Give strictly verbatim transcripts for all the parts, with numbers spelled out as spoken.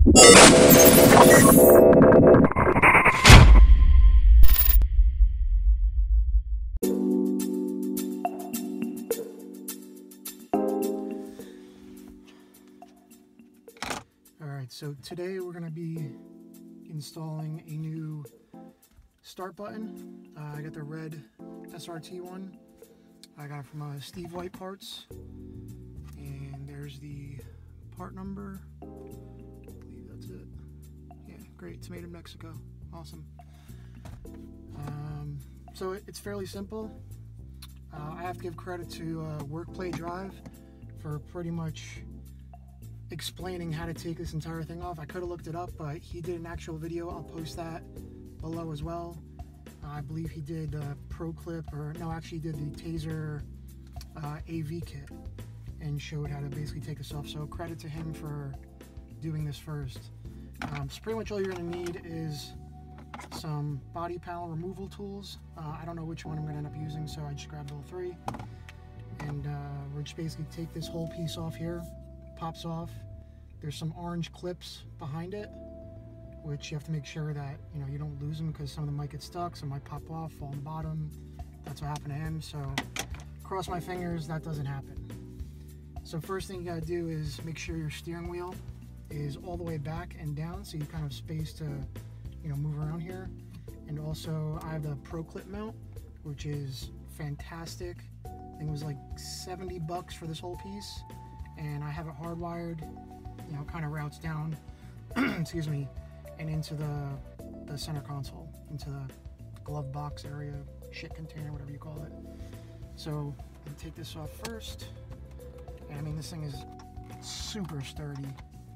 Alright, so today we're going to be installing a new start button. Uh, I got the red S R T one. I got it from uh, Steve White Parts. And there's the part number. I believe that's it. Yeah, great. It's made in Mexico. Awesome. Um, so it, it's fairly simple. Uh, I have to give credit to uh, Workplay Drive for pretty much explaining how to take this entire thing off. I could have looked it up, but he did an actual video. I'll post that below as well. Uh, I believe he did uh, Pro Clip, or no, actually he did the Taser uh, A V kit and showed how to basically take this off. So credit to him for doing this first. Um, so pretty much all you're going to need is some body panel removal tools. Uh, I don't know which one I'm going to end up using, so I just grabbed all three. And uh, we're just basically take this whole piece off here. Pops off. There's some orange clips behind it, which you have to make sure that you know you don't lose them, because some of them might get stuck, some might pop off, fall on the bottom. That's what happened to him. So cross my fingers that doesn't happen. So first thing you got to do is make sure your steering wheel is all the way back and down, so you kind of space to you know move around here. And also I have the Pro Clip mount, which is fantastic. I think it was like seventy bucks for this whole piece. And I have it hardwired, you know, kind of routes down, excuse me, and into the, the center console, into the glove box area, shit container, whatever you call it. So I'm gonna take this off first. And I mean, this thing is super sturdy.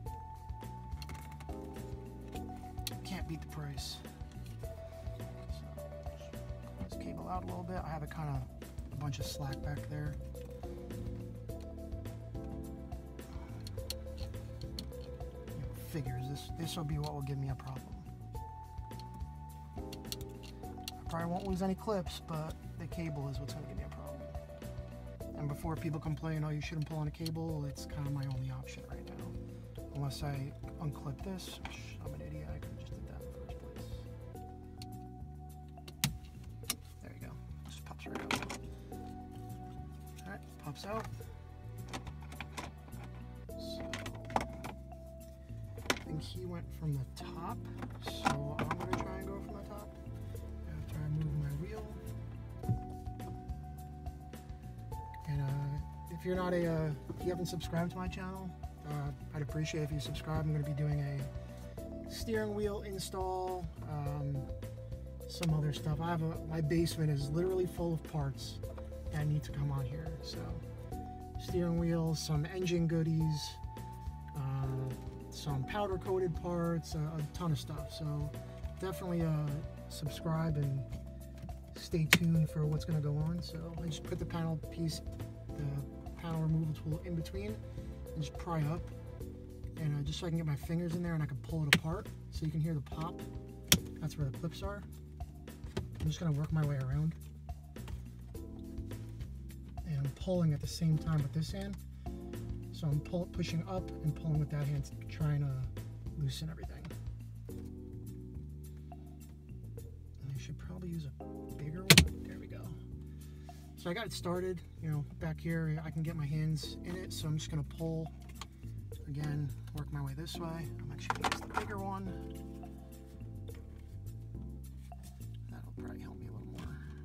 Can't beat the price. So let's cable out a little bit. I have it kind of a bunch of slack back there. Figures this this will be what will give me a problem. I probably won't lose any clips, but the cable is what's going to give me a problem. And before people complain, oh, you shouldn't pull on a cable, it's kind of my only option right now, unless I unclip this, which I'm an idiot. I could have just did that in the first place. There you go. Just pops right out. All right, pops out. He went from the top, so I'm going to try and go from the top after I move my wheel. And uh, if you're not a, uh, if you haven't subscribed to my channel, uh, I'd appreciate if you subscribe. I'm going to be doing a steering wheel install, um, some other stuff. I have a, my basement is literally full of parts that need to come on here. So steering wheel, some engine goodies, uh, some powder coated parts, uh, a ton of stuff. So definitely uh, subscribe and stay tuned for what's going to go on. So I just put the panel piece, the panel removal tool in between and just pry up, and uh, just so I can get my fingers in there and I can pull it apart so you can hear the pop. That's where the clips are. I'm just going to work my way around, and I'm pulling at the same time with this hand. So I'm pull, pushing up and pulling with that hand, trying to loosen everything. And I should probably use a bigger one. There we go. So I got it started, you know, back here. I can get my hands in it, so I'm just going to pull. Again, work my way this way. I'm actually going to use the bigger one. That'll probably help me a little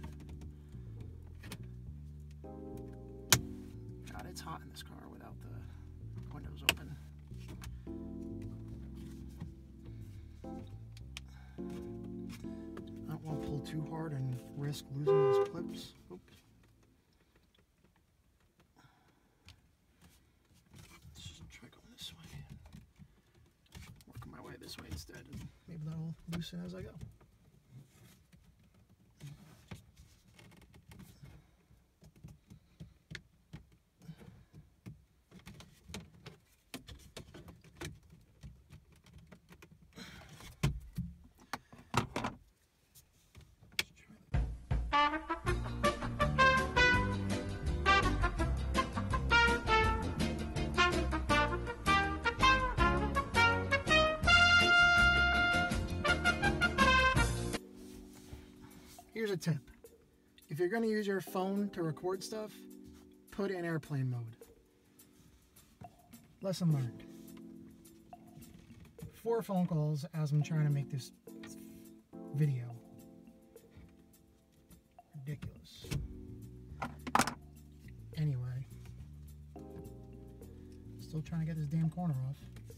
more. God, it's hot in this car without the windows open. I don't want to pull too hard and risk losing those clips. Oops. Let's just try going this way. Working my way this way instead, and maybe that'll loosen as I go. a tip. If you're going to use your phone to record stuff, put it in airplane mode. Lesson learned. Four phone calls as I'm trying to make this video. Ridiculous. Anyway. Still trying to get this damn corner off.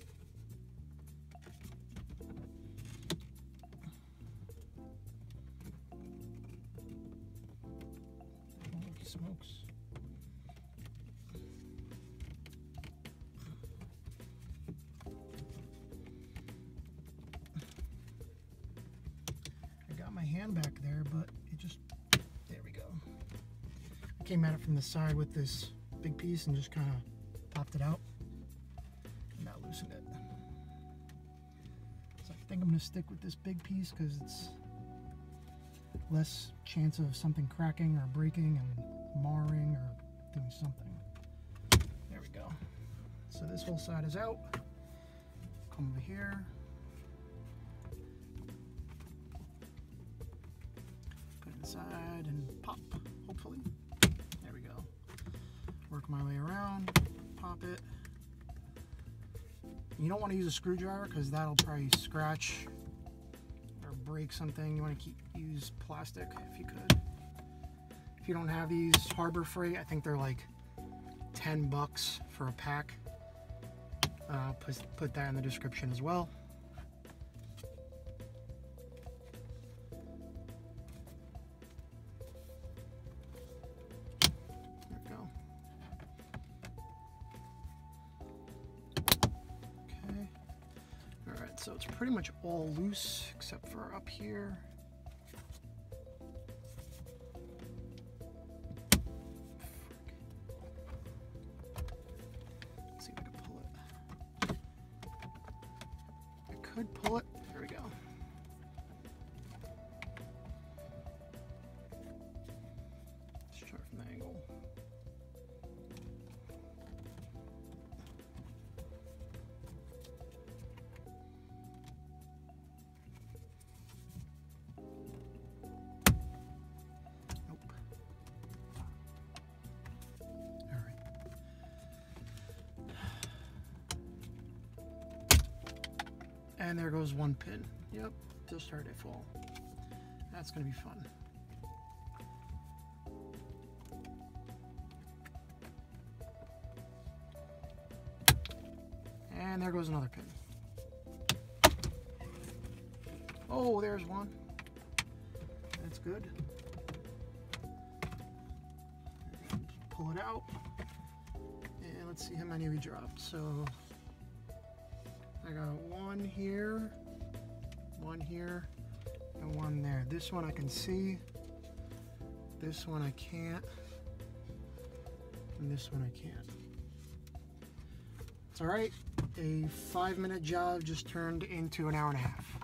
Holy smokes. I got my hand back there, but it just, there we go. I came at it from the side with this big piece and just kind of popped it out. And that loosened it. So I think I'm going to stick with this big piece because it's less chance of something cracking or breaking and marring or doing something. There we go. So this whole side is out. Come over here. Put it inside and pop, hopefully. There we go. Work my way around, pop it. You don't want to use a screwdriver because that'll probably scratch or break something. You want to keep use plastic if you could. If you don't have these Harbor Freight, I think they're like ten bucks for a pack. Uh, put, put that in the description as well. There we go. Okay. All right, so it's pretty much all loose except for up here. Let's see if I can pull it. I could pull it. There we go. Let's try from the angle. And there goes one pin. Yep, just started to fall. That's gonna be fun. And there goes another pin. Oh, there's one. That's good. Pull it out. And let's see how many we dropped. So I got one here, one here, and one there. This one I can see, this one I can't, and this one I can't. It's all right. A five minute job just turned into an hour and a half.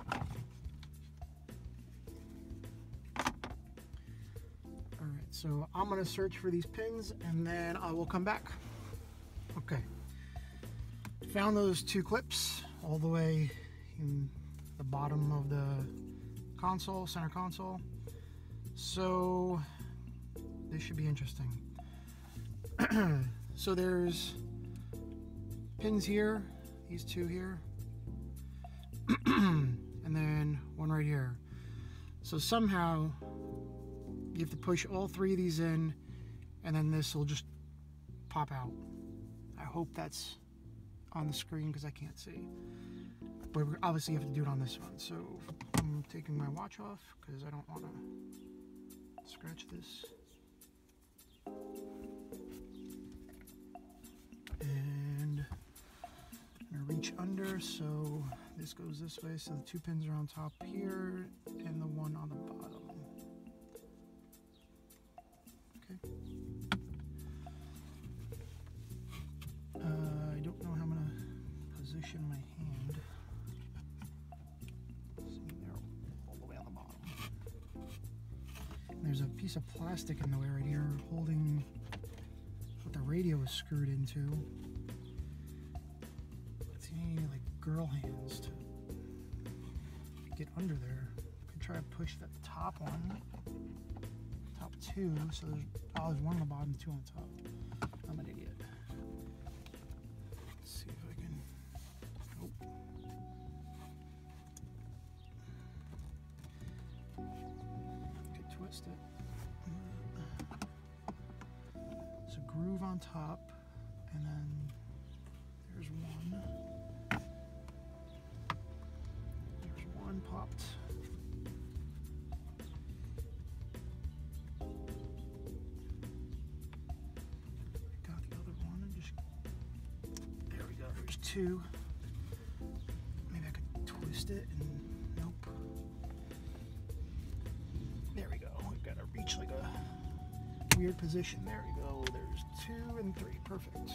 All right, so I'm gonna search for these pins and then I will come back. Okay. Found those two clips all the way in the bottom of the console, center console. So this should be interesting. So there's pins here, these two here, and then one right here. So somehow you have to push all three of these in and then this will just pop out. I hope that's on the screen because I can't see, but obviously you have to do it on this one. So I'm taking my watch off because I don't want to scratch this. And I'm gonna reach under, so this goes this way, so the two pins are on top here and the one on the bottom. Okay. Uh, I don't know how I'm gonna position my hand. See, they're all the way on the bottom. And there's a piece of plastic in the way right here holding what the radio is screwed into. It's any like girl hands to get under there. I could try to push that top one. two, so there's, oh, there's one on the bottom, two on the top. I'm an idiot. Let's see if I can, nope. Could twist it. There's a groove on top, and then there's one. There's one popped. Two. Maybe I could twist it and nope. There we go. We've got to reach like a weird position. There we go. There's two and three. Perfect.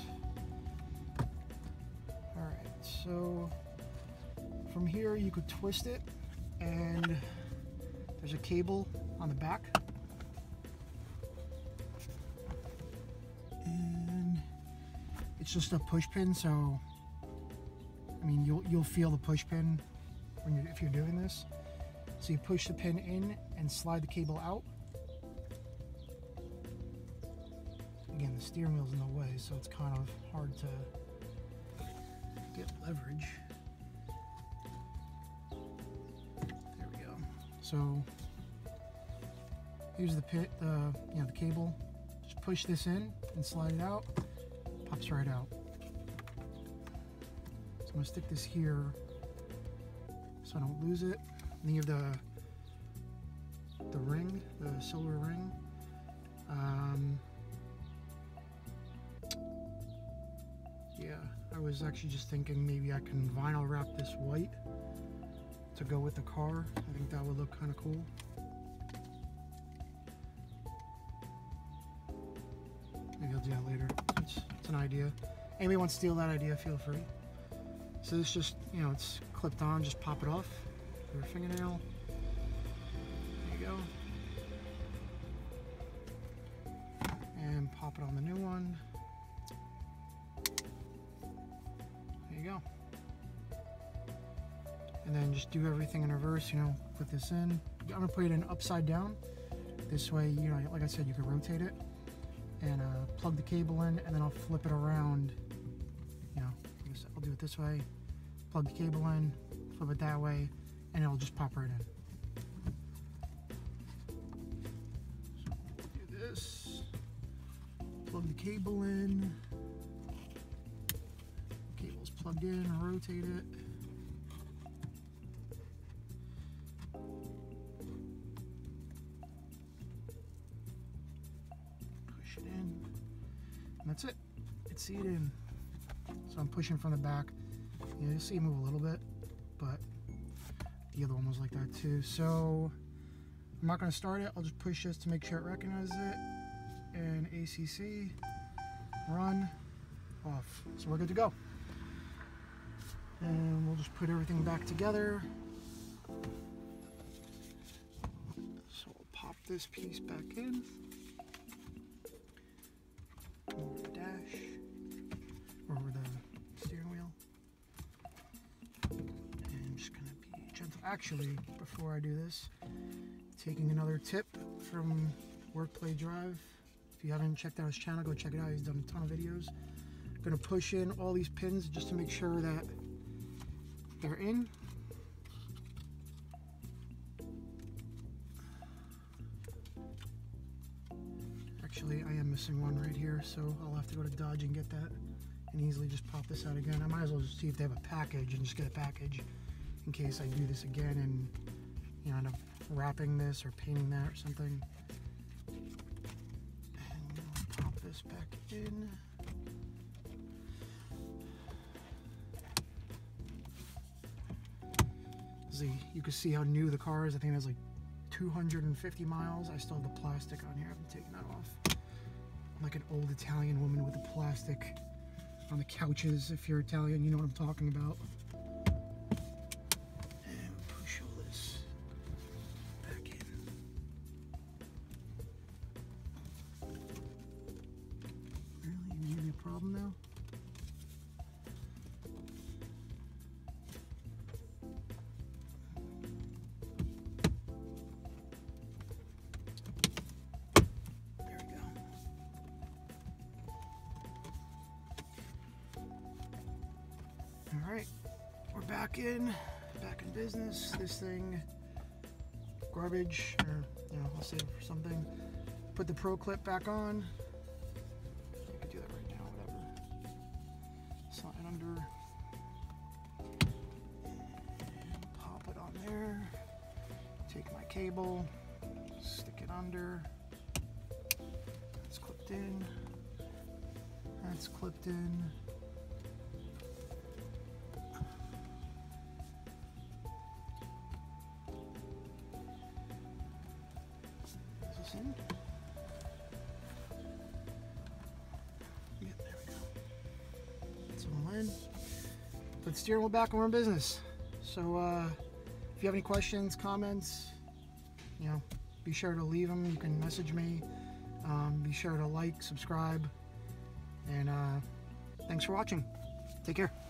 Alright, so from here you could twist it, and there's a cable on the back. And it's just a push pin, so I mean, you'll you'll feel the push pin when you if you're doing this. So you push the pin in and slide the cable out. Again, the steering wheel's in the way, so it's kind of hard to get leverage. There we go. So here's the pit, uh, you know, the cable. Just push this in and slide it out. Pops right out. I'm going to stick this here so I don't lose it. And then you have the the ring, the silver ring. Um, yeah, I was actually just thinking maybe I can vinyl wrap this white to go with the car. I think that would look kind of cool. Maybe I'll do that later. It's, it's an idea. Anybody wants to steal that idea, feel free. So this just, you know, it's clipped on, just pop it off with your fingernail. There you go. And pop it on the new one. There you go. And then just do everything in reverse, you know, put this in. I'm gonna put it in upside down. This way, you know, like I said, you can rotate it and uh, plug the cable in, and then I'll flip it around. You know, I'll do it this way, plug the cable in, flip it that way, and it'll just pop right in. So we'll do this, plug the cable in, cable's plugged in, rotate it. Push it in, and that's it. It's seated in. So I'm pushing from the back. You know, you'll see it move a little bit, but the other one was like that too. So I'm not going to start it. I'll just push this to make sure it recognizes it. And A C C, run, off. So we're good to go. And we'll just put everything back together. So we'll pop this piece back in. Over the dash. Over the steering wheel. And I'm just going to be gentle. Actually, before I do this, taking another tip from Work Play Drive. If you haven't checked out his channel, go check it out. He's done a ton of videos. I'm going to push in all these pins just to make sure that they're in. Actually, I am missing one right here, so I'll have to go to Dodge and get that and easily just pop this out again. I might as well just see if they have a package and just get a package in case I do this again and, you know, end up wrapping this or painting that or something. And we'll pop this back in. See, you can see how new the car is. I think it has like two hundred fifty miles. I still have the plastic on here. I haven't taken that off. I'm like an old Italian woman with the plastic on the couches. If you're Italian, you know what I'm talking about. And push all this back in. Really? You give me a problem now? back in, back in business. This thing, garbage, or you know, I'll save it for something. Put the Pro Clip back on. I could do that right now, whatever. Slide it under. And pop it on there. Take my cable, stick it under. It's clipped in. That's clipped in. Is this in? Yeah, there we go. It's all in. Put the steering wheel back and we're in business. So uh, if you have any questions, comments, you know, be sure to leave them. You can message me. Um, be sure to like, subscribe, and uh, thanks for watching. Take care.